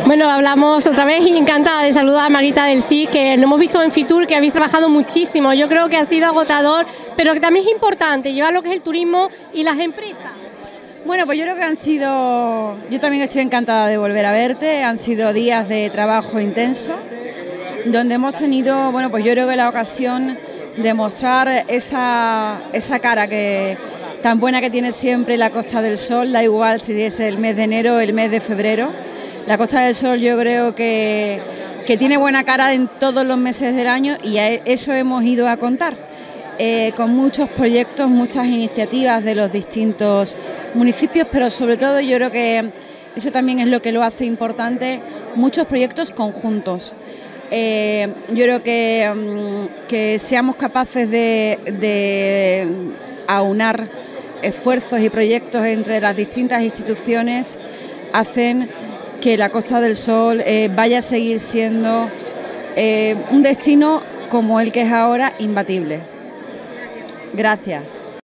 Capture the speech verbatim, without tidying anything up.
Bueno, hablamos otra vez y encantada de saludar a Marita del C I, que lo hemos visto en Fitur, que habéis trabajado muchísimo. Yo creo que ha sido agotador, pero que también es importante llevar lo que es el turismo y las empresas. Bueno, pues yo creo que han sido, yo también estoy encantada de volver a verte, han sido días de trabajo intenso, donde hemos tenido, bueno, pues yo creo que la ocasión de mostrar esa, esa cara que tan buena que tiene siempre la Costa del Sol, da igual si es el mes de enero o el mes de febrero. La Costa del Sol yo creo que, que tiene buena cara en todos los meses del año y a eso hemos ido a contar, eh, con muchos proyectos, muchas iniciativas de los distintos municipios, pero sobre todo yo creo que eso también es lo que lo hace importante, muchos proyectos conjuntos. Eh, yo creo que, um, que seamos capaces de, de aunar esfuerzos y proyectos entre las distintas instituciones hacen que la Costa del Sol eh, vaya a seguir siendo eh, un destino como el que es ahora, imbatible. Gracias.